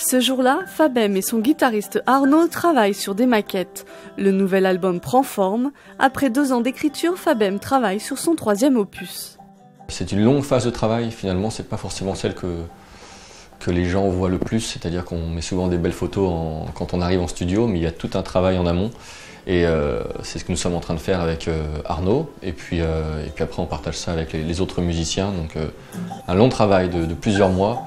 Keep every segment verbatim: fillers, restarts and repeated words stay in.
Ce jour-là, Fabem et son guitariste Arnaud travaillent sur des maquettes. Le nouvel album prend forme. Après deux ans d'écriture, Fabem travaille sur son troisième opus. C'est une longue phase de travail, finalement, c'est pas forcément celle que, que les gens voient le plus, c'est-à-dire qu'on met souvent des belles photos en, quand on arrive en studio, mais il y a tout un travail en amont. Et euh, c'est ce que nous sommes en train de faire avec euh, Arnaud, et puis, euh, et puis après on partage ça avec les, les autres musiciens, donc euh, un long travail de, de plusieurs mois.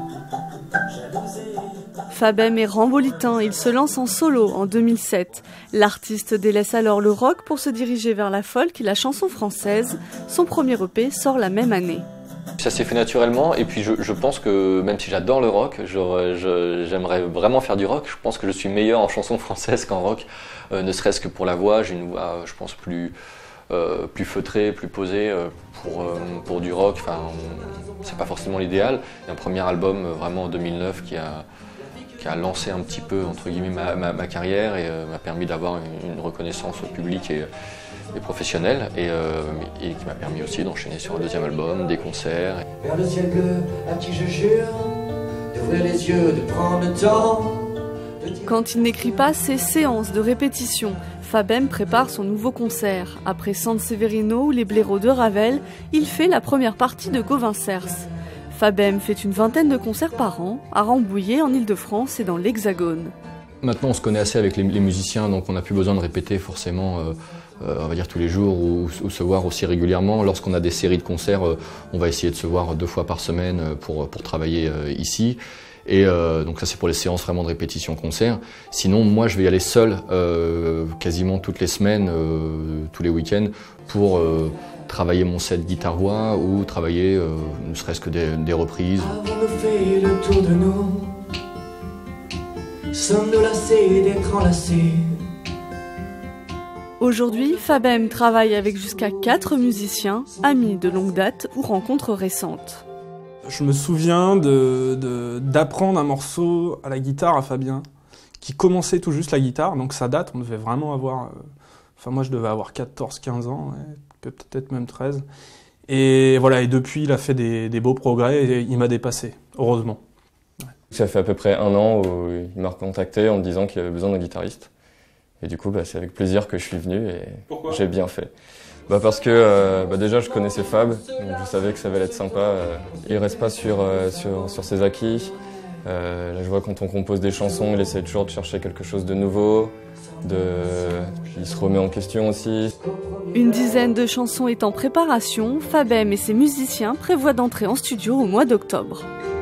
Fabem est rambolitain, il se lance en solo en deux mille sept. L'artiste délaisse alors le rock pour se diriger vers la folk et la chanson française. Son premier E P sort la même année. Ça s'est fait naturellement, et puis je, je pense que même si j'adore le rock, j'aimerais vraiment faire du rock. Je pense que je suis meilleur en chanson française qu'en rock, euh, ne serait-ce que pour la voix. J'ai une voix, je pense, plus, euh, plus feutrée, plus posée euh, pour, euh, pour du rock. Enfin, c'est pas forcément l'idéal. Il y a un premier album euh, vraiment en deux mille neuf qui a, qui a lancé un petit peu entre guillemets ma, ma, ma carrière et euh, m'a permis d'avoir une, une reconnaissance publique et, et professionnelle et, euh, et qui m'a permis aussi d'enchaîner sur un deuxième album, des concerts. Vers le ciel bleu à qui je jure d'ouvrir les yeux, de prendre le temps. Quand il n'écrit pas, c'est séances de répétition. Fabem prépare son nouveau concert. Après San Severino ou les blaireaux de Ravel, il fait la première partie de Gauvin Cers. Fabem fait une vingtaine de concerts par an, à Rambouillet, en Ile-de-France et dans l'Hexagone. Maintenant, on se connaît assez avec les, les musiciens, donc on n'a plus besoin de répéter forcément, euh, euh, on va dire tous les jours ou, ou se voir aussi régulièrement. Lorsqu'on a des séries de concerts, euh, on va essayer de se voir deux fois par semaine pour, pour travailler euh, ici. Et euh, donc ça c'est pour les séances vraiment de répétition concert. Sinon moi je vais y aller seul euh, quasiment toutes les semaines, euh, tous les week-ends pour euh, travailler mon set guitare-voix ou travailler euh, ne serait-ce que des, des reprises. Avons-nous fait le tour de nous? Sommes-nous lassés d'être enlacés? Aujourd'hui, Fabem travaille avec jusqu'à quatre musiciens, amis de longue date ou rencontres récentes. Je me souviens de, de, d'apprendre un morceau à la guitare à Fabien, qui commençait tout juste la guitare, donc ça date, on devait vraiment avoir... Euh, enfin moi je devais avoir quatorze quinze ans, ouais, peut-être même treize. Et voilà, et depuis il a fait des, des beaux progrès et il m'a dépassé, heureusement. Ouais. Ça fait à peu près un an où il m'a recontacté en me disant qu'il avait besoin d'un guitariste. Et du coup bah, c'est avec plaisir que je suis venu et j'ai bien fait. Bah parce que euh, bah déjà je connaissais Fab, donc je savais que ça allait être sympa. Euh, il reste pas sur, euh, sur, sur ses acquis. Euh, là je vois quand on compose des chansons, il essaie toujours de chercher quelque chose de nouveau. De... Puis il se remet en question aussi. Une dizaine de chansons est en préparation. Fabem et ses musiciens prévoient d'entrer en studio au mois d'octobre.